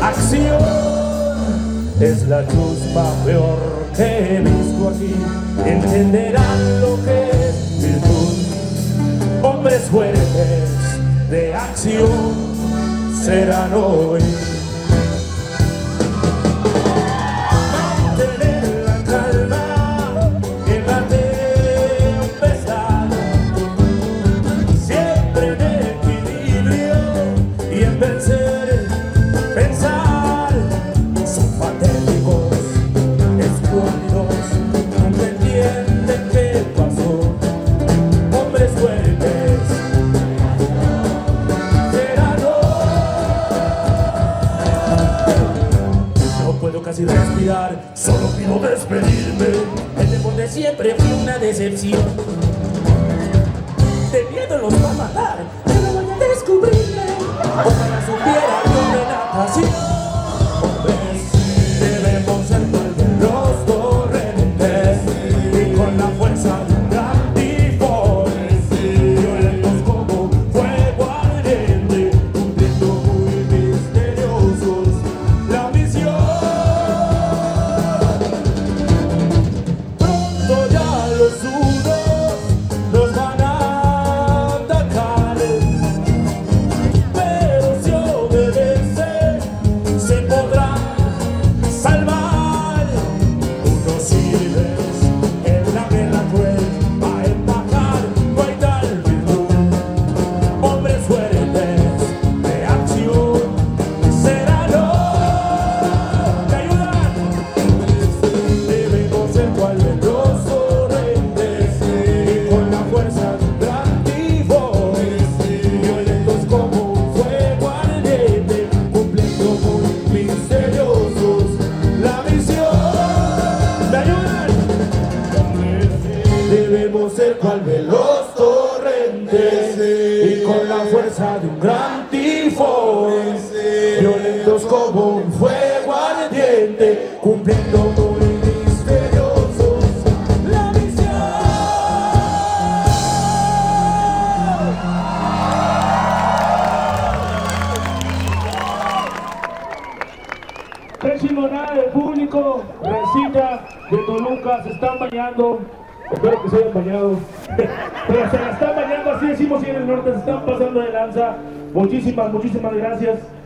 Acción es la chusma peor que he visto aquí. Entenderán lo que es virtud. Hombres fuertes de acción serán hoy. Mantener la calma en la tempestad, siempre en equilibrio y en vencer. Pensar son patéticos, escuálidos, nunca entienden qué pasó. Hombres fuertes serán hoy. No puedo casi respirar, solo pido despedirme. El deporte siempre fue una decepción. De miedo los va a matar, pero voy a descubrirme. Ojalá supiera yo de natación. Hombres, debemos ser los torrentes y con la fuerza de un gran tifón, violentos como fuego ardiente, cumpliendo muy misteriosos la misión. Pronto ya los sudos nos van a atacar, pero si obedece se podrán salvar. Unos civiles en la guerra cruel a empacar, no hay tal virtud. Hombres fuertes de acción serán hoy. ¿Me ayudan? Debemos ser cual de los torrentes y con la fuerza de un gran tifón, violentos como un fuego ardiente, cumpliendo muy misteriosos la misión. ¿Me ayudan? Debemos ser cual de los torrentes y con la fuerza de un gran tifón, violentos como un fuego ardiente, cumpliendo muy misteriosos la misión. Qué chingonada de público, Recita de Toluca, se están bañando. Espero que se hayan bañado. Pero se la están bañando, así decimos aquí en el norte, se están pasando de lanza. Muchísimas gracias.